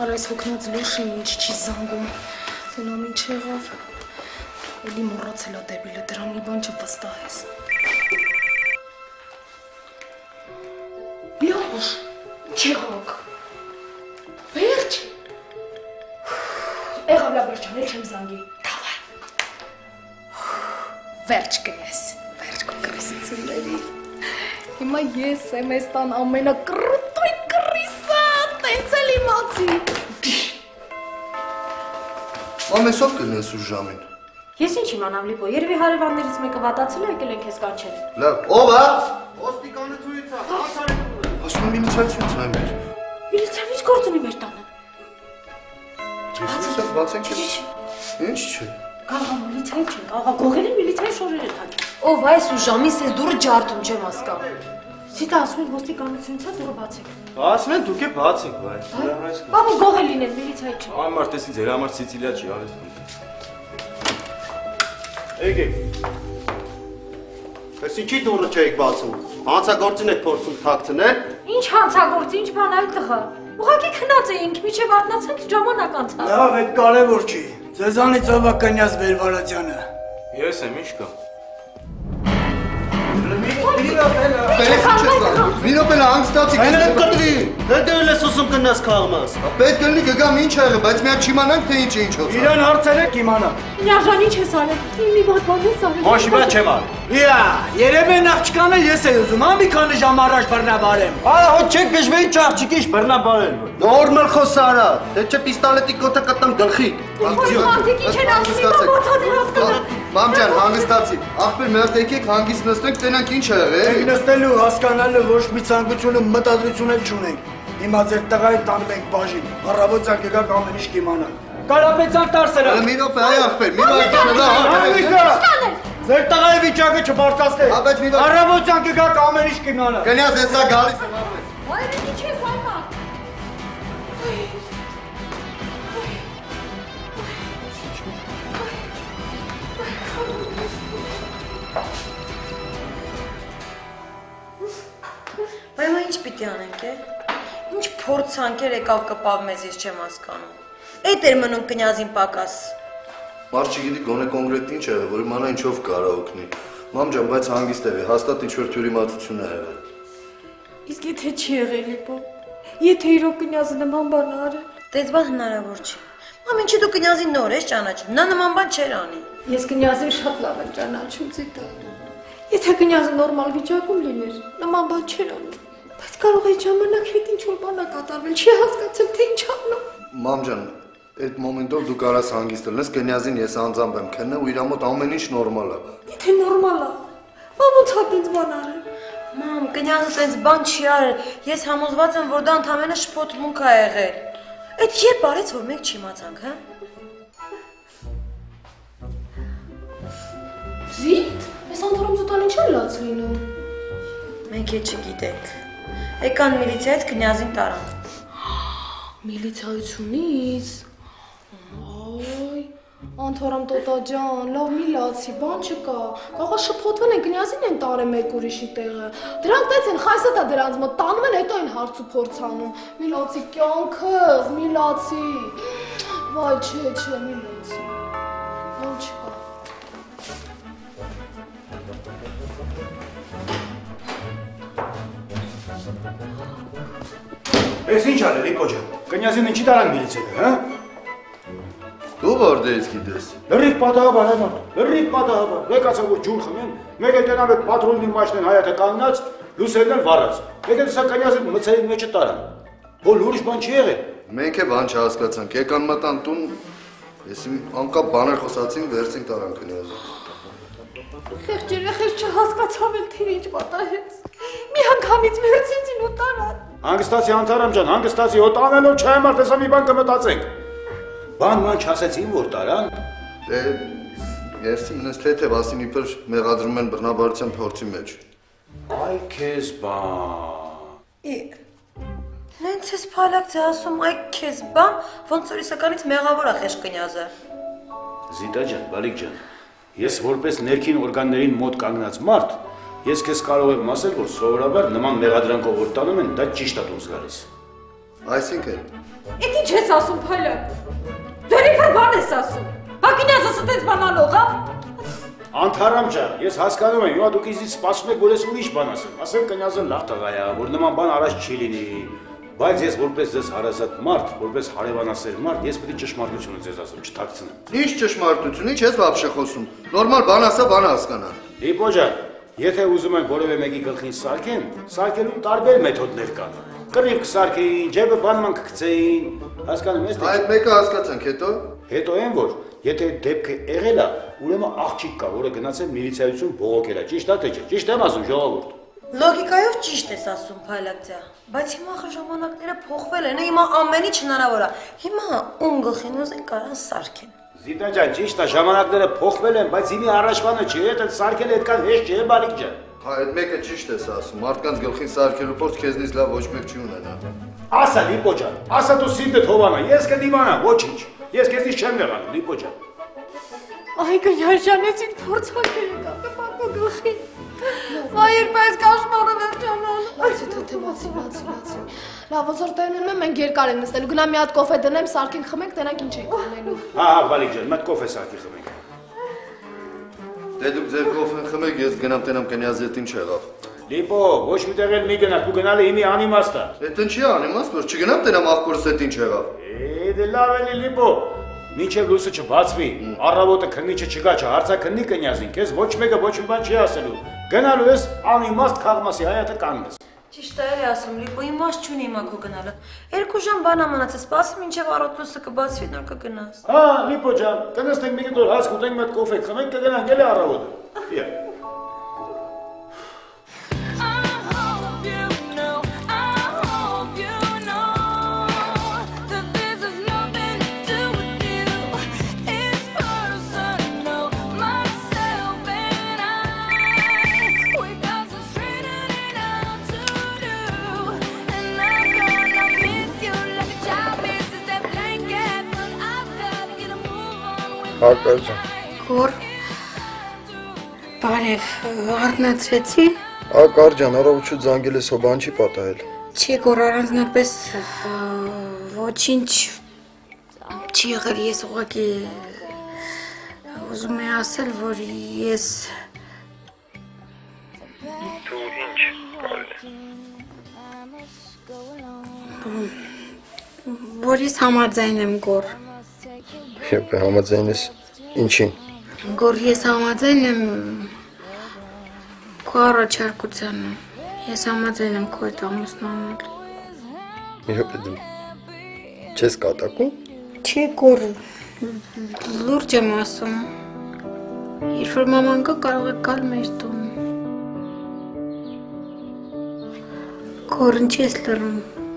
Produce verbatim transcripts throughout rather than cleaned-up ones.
Արա այս հոգնած լոշին ինչ չի զանգում։ Դենամ ինչ եղավ։ Էլի մոռացել ա դեբիլը, դրան մի բան չվստահես։ Լոշ, ինչ եղավ։ Վերջ։ Եղավ լավ վերջան, էլ չեմ զանգի։ Դավայ։ Վերջ կնես, վերջ կոկրիսությունների։ Հիմա ես եմ ես տան ամենակռուտույն կռիսը, տենց էլ իմացի։ Ամեսով կնես ուր ժամին։ Ես ինչ իմանամ Լիպո, երևի հարևաններից մեկը վատացել է եկել ենք քեզ կանչել։ Լավ, ով է։ Ոստիկանությունից է, հասարակ։ Ասում եմ միլիցիայից է մեր։ Միլիցիան ինչ գործ ունի մեր տանը։ Ես բացենք չէ։ Ինչ չէ։ Կարող միլիցիայի չեն, կարող գողել են միլիցիայի շորերը թակել։ Ով այս ու ժամին սես դուրը ջարդում չեմ հասկանում։ Սիտա ասում են ոստիկանությունից է դուրը բացեք։ Ասում են դուք է բացեք, բայց։ Բաբու գողել լինեն միլիցիայի չեն։ Այն մարտեսի ձեր համար Սիցիլիա չի արես։ Եկեք։ Ես ինչի դուրը չեք բացում։ Հանցագործին եք փորձում թաքցնել։ Ինչ հանցագործ, ինչ բան այլ տղա։ Ուղղակի քնած էինք, միջև արթնացանք ժամանակ անցավ։ Լավ, այդ կարևոր չի։ Ձեզանից ով է կնյազ Վերվարացյանը։ Ես եմ, ինչ կա։ Մի րոպե հանգստացի, Այն կտրի, հետևել ես ուսում կնաս քաղմաս։ Պետք է լինի գգամ ինչ ա եղել, բայց միակ չիմանանք թե ինչ է ինչով։ Իրան հարցերեք իմանա։ Նյաժան ինչ ես արել։ Մի բան բան ես արել։ Ոչ մի բան չեմ արել։ Իա, երևի աղջկանը ես էի ուզում, հա մի քանի ժամ առաջ բռնաբարեմ։ Արա հոտ չեք գժվեի չաղջիկ ինչ բռնաբարել։ Նորմալ խոսարա, թե չէ պիստոլետի կոթը կտամ գլխի։ Մարդիկ ինչ են ասում, իմ բացած հասկանա։ Մամ ջան, հանգստացի։ Ախպեր մի հատ եկեք հանգիստ նստենք, տենանք ինչ ա եղել։ Մենք նստելու, հասկանալու ոչ մի ցանկություն ու մտադրություն էլ չունենք։ Հիմա ձեր տղային տանում ենք բաժին։ Առավոտ ցանկը գաք ամեն ինչ կիմանան։ Կարապետյան տարսերա։ Մի րոպե, այ ախպեր, մի վայրկյան լա։ Ձեր տղայի վիճակը չբարձրացնեք։ Հա, բայց մի վայր- Առավոտ ցանկը գաք ամեն ինչ կիմանան։ Կնյազ հեսա գալիս եմ ախպեր։ Այ ինչ ես անում։ Բայց ինչ պիտի անենք է։ Ինչ փորձանքեր եկավ կպավ մեզ ես չեմ հասկանում։ Էդ էր մնում կնյազին պակաս։ Մարդ չգիտի գոնե կոնկրետ ինչ ա եղել, որ իմանա ինչով կարա օգնի։ Մամ ջան, բայց հանգիստ եղի, հաստատ ինչ-որ թյուրիմացություն ա եղել։ Իսկ եթե չի եղել Լիպո։ Եթե իրոք կնյազը նման բան արել։ Դες բան հնարավոր չի։ Մամ ինչի դու կնյազին նոր ես ճանաչում։ Նա նման բան չէր անի։ Ես կնյազին շատ լավ եմ ճանաչում Զիտա։ Եթե կնյազը նորմալ վիճակում լիներ, նման բան չէր անում։ Բայց կարող է ժամանակ հետ ինչ-որ բան ա կատարվել, չի հասկացել թե ինչ անում։ Մամ ջան, այդ մոմենտով դու կարաս հանգիստ լինես, կնյազին ես անձամբ եմ քննեմ ու իր մոտ ամեն ինչ նորմալ ա։ Եթե նորմալ ա, մամ ոնց ա տենց բան արել։ Մամ, կնյազը տենց բան չի արել։ Ես համոզված եմ, որ դա ընդամենը շփոթմունք ա եղել։ Այդ երբ արեց, որ մենք չիմացանք, հա։ Զիտ, այս անդորում զուտան ինչ է լաց լինում։ Մենք է չգիտենք։ Եկան միլիցիայից կնյազին տարան։ Միլիցիայությունից։ Այ, Անթորամ տոտա ջան, լավ մի լացի, բան չկա։ Կարող է շփոթվել են կնյազին են տարել մեկ ուրիշի տեղը։ Դրանք տենց են խայսը տա դրանց մոտ տանում են, հետո են հարց ու փորձ անում։ Մի լացի կյանքս, մի լացի։ Վայ, չէ, չէ, մի լացի։ Բան չկա։ Ես ինչ արել Լիպո ջան։ Կնյազին ինչի տարան միլիցիայը, հա։ Դու որտեղից գիտես։ Լրիվ պատահաբար է մարդ, լրիվ պատահաբար։ Եկացա որ ջուր խմեն, մեկ էլ տենամ այդ պատրոլնի մաշնեն հայաթը կանգնած, լուսերն են վառած։ Եկել սա կնյազին մցեին մեջը տարան։ Որ ուրիշ բան չի եղել։ Մենք է բան չհասկացանք, եկան մտան տուն, ես իմ անկապ բաներ խոսացին, վերցին տարան կնյազը։ Խեղճ երեխես չհասկացավ էլ թե ինչ պատահեց։ Մի անգամից վերցին ու տարան։ Հանգստացի Անթարամ ջան, հանգստացի, հոտ անելով չէ մարդ, հեսա մի բան կմտածենք։ Բան ման չասեցին, որ տարան։ Դե ես ինձ թեթև ասին իբր մեղադրում են բռնաբարության փորձի մեջ։ Այ քեզ բան։ Հենց ես փալակ ձե ասում, այ քեզ բան, ոնց որ իսականից մեղավոր ա խեղճ կնյազը։ Զիտա ջան, բալիկ ջան, ես որպես ներքին օրգաններին մոտ կանգնած մարդ, ես քեզ կարող եմ ասել, որ սովորաբար նման մեղադրանքով որ տանում են, դա ճիշտ է դուրս գալիս։ Այսինքն Էդ ինչ ես ասում, փայլակ։ Դու իբր բան ես ասում։ Հա կինյազս այդպես բանալող, հա։ Անթարամ ջան, ես հասկանում եմ, հիմա դուք ինձից սպասում եք, որ ես ուրիշ բան ասեմ։ Ասեմ կնյազը լավ տղա է, որ նման բան առաջ չի լինի։ Բայց ես որպես ձեզ հարազատ մարդ, որպես հարևանասեր մարդ, ես պետք է ճշմարտությունը ձեզ ասեմ, չթաքցնեմ։ Ինչ ճշմարտություն, ինչ ես вообще խոսում։ Նորմալ բան ասա, բան հասկանա։ Լիպո ջան, եթե ուզում են որևէ մեկի գլխին սարքեն, սարքելու տարբեր մեթոդներ կան։ Կռիվ կսարքեին, ջեբը բանման կգցեին, հասկանում ես թե։ Այդ մեկը հասկացանք, հետո։ Հետո են որ, եթե դեպքը եղել է, ուրեմն աղջիկ կա, որը գնացել միլիցիայություն բողոքել է, ճիշտ է թե չէ։ Ճիշտ եմ ասում, ժողովուրդ։ Լոգիկայով ճիշտ ես ասում, Փայլակցյա, բայց հիմա խ ժամանակները փոխվել են, հիմա ամեն ինչ հնարավոր է։ Հիմա ում գլխին ուզեն կարան սարքեն։ Զիտա ջան, ճիշտ է, ժամանակները փոխվել են, բայց հիմի առաջվանը չի, այդ սարքելը այդքան հեշտ չէ, բալիկ ջան։ Հա, այդ մեկը ճիշտ ես ասում, մարդկանց գլխին սարքելու փորձ քեզնից լավ ոչ մեկ չի ունենա։ Ասա Լիպո ջան, ասա դու սիրտդ հովանա, ես կդիմանամ, ոչինչ։ Ես քեզնից չեմ եղանում, Լիպո ջան։ Այ կնյարժանեցին փորձակել կա, կպապո գլխին։ Այ երբես կաշմարը վերջանան։ Այցի թե բացի, բացի, բացի։ Լավ, ոնց որ տենում եմ, մենք երկար ենք նստելու, գնամ մի հատ կոֆե դնեմ, սարքենք, խմենք, տենանք ինչ ենք անելու։ Հա, հա, բալիկ ջան, մտ կոֆե սարքի խմենք։ Դե դուք ձեր կոֆեն խմեք, ես գնամ տենամ կնյազի հետ ինչ եղավ։ Լիպո, ոչ միտեղ էլ մի գնաք, դու գնալը հիմի անիմաստ է։ Այդ ինչի անիմաստ, որ չգնամ տենամ աղբորս հետ ինչ եղավ։ Է, դե լավ էլի Լիպո։ Մինչև լույսը չբացվի, առավոտը քննիչը չգա, չհարցակննի կնյազին, քեզ ոչ մեկը ոչ մի բան չի ասելու։ Գնալու ես անիմաստ քաղմասի հայաթը կանգնես։ Ճիշտ է էլի ասում, Լիպո, իմաստ չունի հիմա քո գնալը։ Երկու ժամ բան ամանացես, սպասում մինչև առավոտ լույսը կբացվի, նոր կգնաս։ Հա, Լիպո ջան, կնստենք մի կտոր հաց կուտենք, մի հատ կոֆե խմենք, կգնանք էլի առավոտը։ Իա։ Հակար ջան։ Գոր։ Բարև, արթնացրեցի։ Հակար ջան, առավոտը զանգել ես, ո բան չի պատահել։ Չի գոր առանձնապես ոչինչ չի եղել, ես ուղղակի ուզում եմ ասել, որ ես Դու ինչ կարելի։ որ ես համաձայն եմ գոր։ Եվ համաձայն ես ինչին։ Գոր ես համաձայն եմ քո առաջարկությանը։ Ես համաձայն եմ քո հետ ամուսնանալ։ Մի րոպե դու չես կատակում։ Չի գոր լուրջ եմ ասում։ Երբ որ մաման գա կարող է գալ մեր տուն։ Գոր ինչ ես լռում։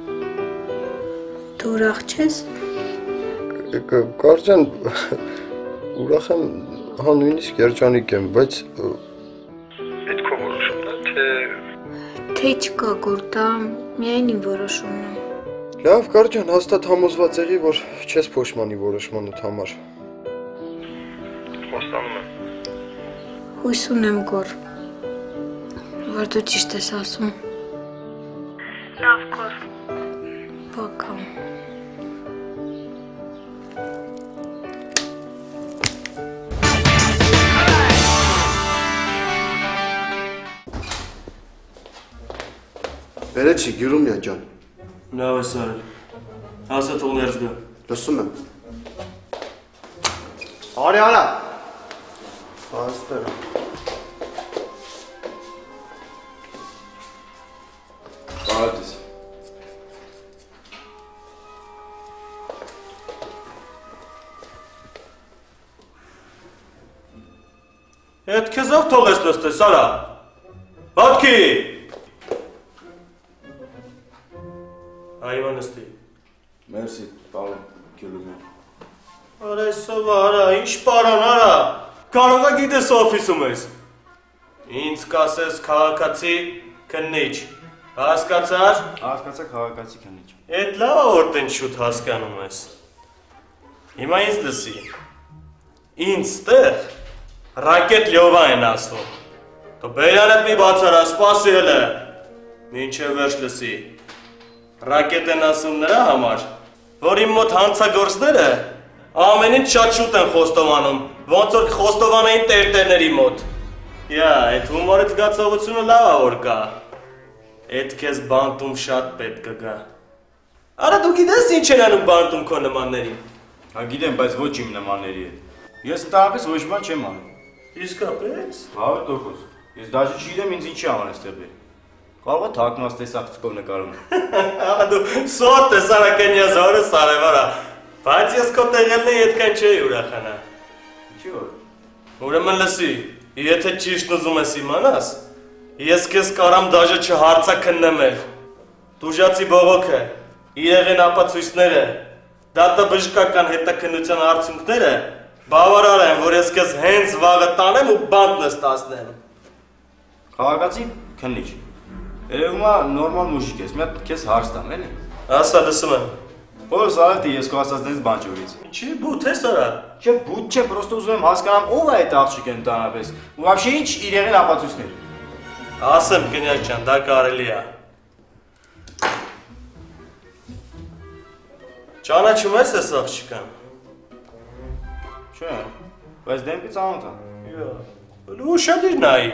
Դու ուրախ չես։ Կար ջան, ուրախ եմ, հա նույնիսկ երջանիկ եմ, բայց Այդ քո որոշումն է, թե Թե չկա գոր, դա միայն իմ որոշումն է։ լավ կար ջան, հաստատ համոզված եղի, որ չես փոշմանի որոշմանդ համար։ խոստանում եմ։ Հույս ունեմ գոր, որ դու ճիշտ ես ասում։ Լավ կոր։ Пока։ Վերեցի, Գյուրումյա ջան։ Լավ ես արել։ Ասա թող ներս գա։ Լսում եմ։ Արի արա։ Աստեղ։ Բարդես։ Այդ քեզով թող ես նստես, արա։ Հատքի։ Այո, նստի։ Մերսի, պարոն Գյուլումյան։ Արա այսով արա, ինչ պարոն արա։ Կարող է գիտես օֆիսում ես։ Ինձ կասես քաղաքացի քննիչ։ Հասկացար։ Հասկացա քաղաքացի քննիչ։ Էդ լավ որ տեն շուտ հասկանում ես։ Հիմա ինձ լսի։ Ինձ տեղ ռակետ լյովա են ասվում։ Դու բերանդ մի բացարա, սպասի հələ։ Մինչև վերջ լսի։ Ռակետ են ասում նրա համար, որ իմ մոտ հանցագործները ամեն ինչ շատ շուտ են խոստովանում, ոնց որ խոստովանեին տերտերների մոտ։ Յա, այդ հումորից զգացողությունը լավ է որ կա։ Այդ քեզ բանտում շատ պետք կգա։ Արա դու գիտես ինչ են անում բանտում քո նմաններին։ Հա գիտեմ, բայց ոչ իմ նմանների հետ։ Ես ընդհանրապես ոչ բան չեմ անում։ Իսկապես։ Հավը տոկոս։ Ես դաժե չգիտեմ ինձ ինչի համար ես տեպել։ Կարող է թաքնված տեսախցիկով նկարում։ Ահա դու սոտ տեսարակենյազ օրը սարևարա։ Բայց ես քո տեղերն էի այդքան չէի ուրախանա։ Ինչի՞ որ։ Ուրեմն լսի, եթե ճիշտ ուզում ես իմանաս, ես քեզ կարամ դաժե չհարցաքննեմ։ Տուժածի բողոքը, իրեղեն ապացույցները, դատաբժշկական հետաքննության արդյունքները բավարար են, որ ես քեզ հենց վաղը տանեմ ու բանտ նստացնեմ։ Քաղաքացի քննիչ։ Երևում է նորմալ մուժիկ ես, մի հատ քեզ հարց տամ, էլի։ Ասա լսում եմ։ Ո՞ր սարեթի ես քո ասածներից բան չորից։ Ինչի՞ բութ ես արա։ Չէ, բութ չէ, պրոստը ուզում եմ հասկանամ ով է այդ աղջիկը ընդհանրապես։ Ու вообще ինչ իրեղեն ապացույցներ։ Ասեմ կնյակ ջան, դա կարելի է։ Ճանաչում ես այս աղջիկան։ Չէ, բայց դեմքից անոթ է։ Յա, ու ուշադիր նայի։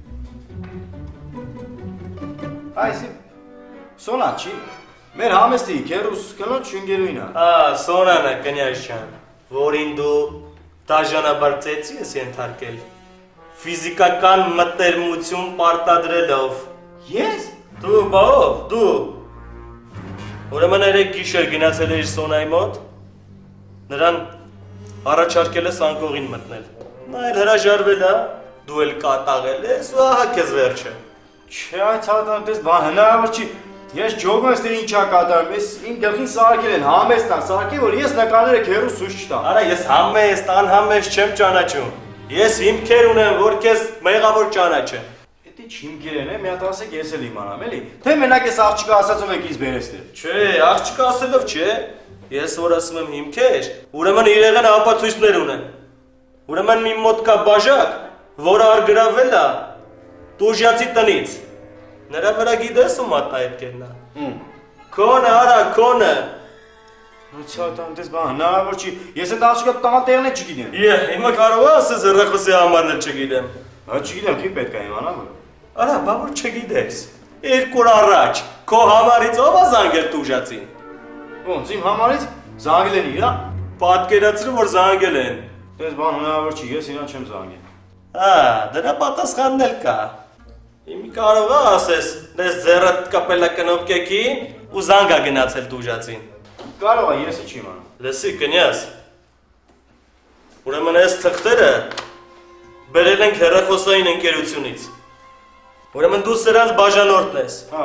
Այսի Սոնան չի։ Մեր համեստի քերուս կնոջ շունգերույն է։ Ա, Սոնան է կնյակ ջան, որին դու դաժանաբար ծեծի ես ենթարկել։ Ֆիզիկական մտերմություն պարտադրելով։ Ես։ Դու բավ, դու։ Ուրեմն երեք գիշեր գնացել էիր Սոնայի մոտ, նրան առաջարկել ես անկողին մտնել։ Նա էլ հրաժարվել է, դու էլ կատաղել ես ու ահա քեզ վերջը։ Չէ, այդ հատան տես բան հնարավոր չի։ Ես ջոգում ես դեր ինչա կատարում, ես իմ գլխին սարքել են, համեստ են, սարքել, որ ես նկարները քերուս ցույց չտամ։ Արա ես համեստ, անհամեստ չեմ ճանաչում։ Ես հիմքեր ունեմ, որ քեզ մեղավոր ճանաչեմ։ Էդի հիմքեր են, մի հատ ասեք ես էլ իմանամ, էլի։ Թե մենակ ես աղջիկը ասածով եք ինձ բերես դեր։ Չէ, աղջիկը ասելով չէ։ Ես որ ասում եմ հիմքեր, ուրեմն իրեղեն ապացույցներ ունեն։ Ուրեմն մի մոտ կա բաժակ, որը արգրավել է տուժյացի տնից։ Նրա վրա գիտես ու մատնահետքերն է։ Ում։ Քոնը, արա, քոնը։ Հացատան դες բան հնարավոր չի։ Ես այդ աղջիկը տան տեղն է չգիտեմ։ Է, հիմա կարող ես ասես հեռախոսի համարն էլ չգիտեմ։ Հա չգիտեմ, քիչ պետք է իմանամ որ։ Արա, բա որ չգիտես։ Երկու օր առաջ քո համարից ով է զանգել տուժածին։ Ոնց իմ համարից զանգել են իրա։ Պատկերացրու որ զանգել են։ Դες բան հնարավոր չի, ես իրան չեմ զանգել։ Հա, դրա պատասխանն էլ կա։ Իմի կարող է ասես, դες ձեռդ կապել է կնոպկեքին ու զանգ է գնացել տուժածին։ Կարող է, եսի չի իմանամ։ Լսի կնյաս։ Ուրեմն այս թղթերը բերել ենք հեռախոսային ընկերությունից։ Ուրեմն դու սրանց բաժանորդն ես։ Հա։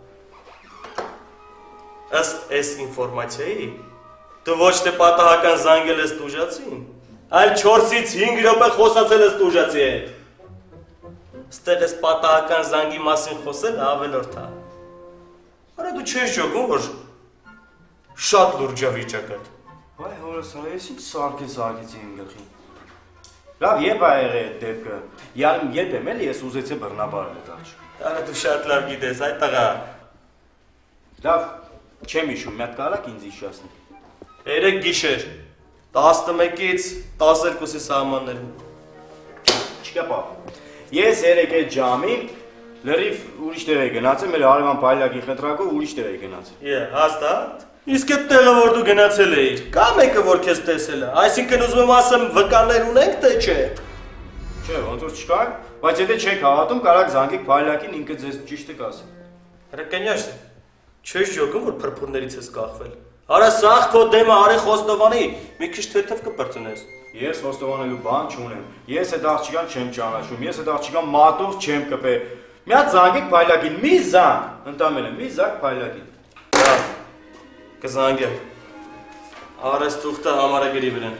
Ըստ այս ինֆորմացիայի դու ոչ թե պատահական զանգել ես տուժածին, այլ չորսից հինգ րոպե խոսացել ես տուժածի հետ։ Ստեղ ես պատահական զանգի մասին խոսելը ավելորդ է։ Արա դու չես ջոգում, որ շատ լուրջ է վիճակը։ Վայ հորս, ես ինչ սարք ես ագեցի իմ գլխին։ Լավ, երբ է եղել այդ դեպքը։ Յարմ երբ եմ էլի ես ուզեցի բռնաբարել այդ աղջիկը։ Արա դու շատ լավ գիտես, այ տղա։ Լավ, չեմ հիշում, մի հատ կարաք ինձ հիշացնի։ Երեք գիշեր, տասնմեկից տասներկուսի սահմաններում։ Չկա պապ։ Ես երեք այդ ժամին լրիվ ուրիշ տեղ էի գնացել, մեր հարևան Փայլակի խնդրակով ուրիշ տեղ էի գնացել։ Է, հաստատ։ Իսկ այդ տեղը որ դու գնացել էիր, կա մեկը որ քեզ տեսել է, այսինքն ուզում եմ ասեմ վկաներ ունենք թե չէ։ Չէ, ոնց որ չկա, բայց եթե չեք հավատում, կարաք զանգեք Փայլակին, ինքը ձեզ ճիշտը կասի։ Հրկենյաշ, չես ջոգում որ փրփուրներից ես կախվել։ Արա սաղ քո դեմը արի խոստովանի, մի քիչ թեթև կպրծնես։ Ես խոստովանելու բան չունեմ։ Ես այդ աղջիկան չեմ ճանաչում, ես այդ աղջիկան մատով չեմ կպել։ Մի հատ զանգեք Փայլակին, մի զանգ, ընդամենը մի զանգ Փայլակին։ Լավ, կզանգեմ։ Արես թուղթը համարագրի վրան։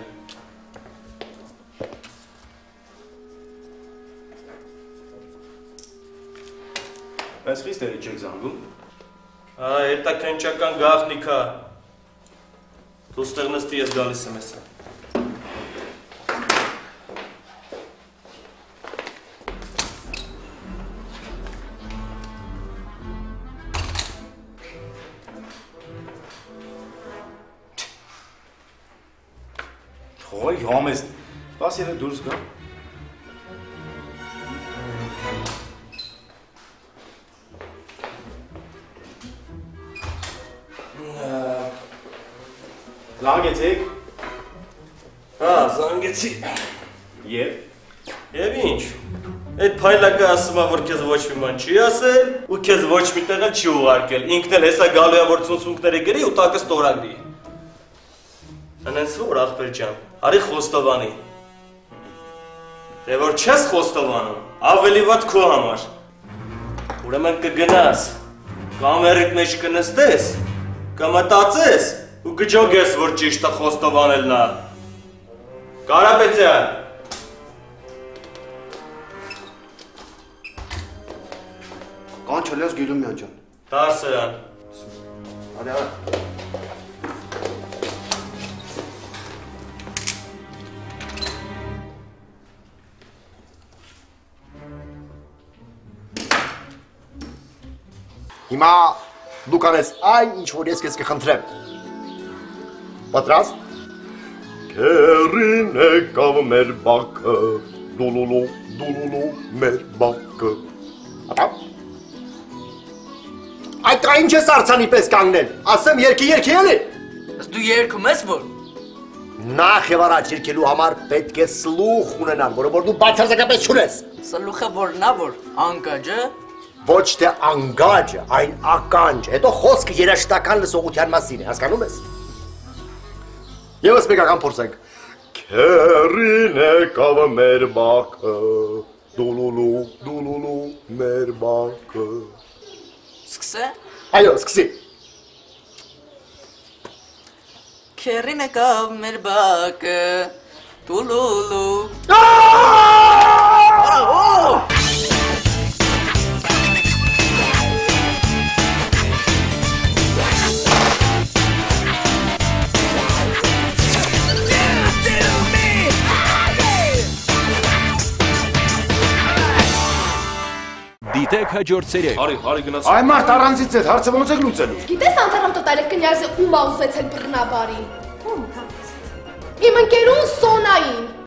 Բայց խիստ էի չեք զանգում։ Ա, հետաքննչական գաղտնիք է։ Դու ստեղ նստի ես գալիս եմ հեսա։ Թողай համեստ։ Սպաս երեք դուրս գա։ Զանգեցիք։ Հա, զանգեցի։ Եվ Եվ ինչ։ Այդ փայլակը ասում է, որ քեզ ոչ մի բան չի ասել, ու քեզ ոչ մի տեղ չի ուղարկել։ Ինքն էլ հեսա գալու է, որ ցունցունքները գրի ու տակը ստորագրի։ Անենց որ ախպեր ջան, արի խոստովանի։ Դե որ չես խոստովանում, ավելի վատ քո համար։ Ուրեմն կգնաս, կամերիդ մեջ կնստես, կմտածես ու կջոգես, որ ճիշտ է խոստովանելն է։ Կարապետյան։ Կանչելես Գիլումյան ջան։ Դարսերան։ Արի արա։ Հիմա դու կանես այն, ինչ որ ես քեզ կխնդրեմ։ Պատրաստ։ Քերին եկավ մեր բակը, դուլուլու, դուլուլու մեր բակը։ Ատա։ Այդ այն չես արցանի պես կանգնել, ասեմ երկի երկի էլի։ Ըստ դու երկում ես որ։ Նախ եւ առաջ երկելու համար պետք է սլուխ ունենալ, որը որ դու բացարձակապես չունես։ Սլուխը որն է որ անկաջը։ Ոչ թե անգաջը, այն ականջ, հետո խոսքը երաշտական լսողության մասին է, հասկանում ես։ Եվս մեկ անգամ փորձենք։ Քերին եկավ մեր բակը, դուլուլու, դուլուլու մեր բակը։ Սկսե։ Այո, սկսի։ Քերին եկավ մեր բակը, դուլուլու։ Դիտեք հաջորդ սերիա։ Հարի, հարի գնաց։ Այ մարդ առանցից է, հարցը ոնց եք լուծելու։ Գիտես անդրամ տոտալը կնյարզը ում ա ուզեցել բռնաբարին։ Իմ ընկերուն Սոնային։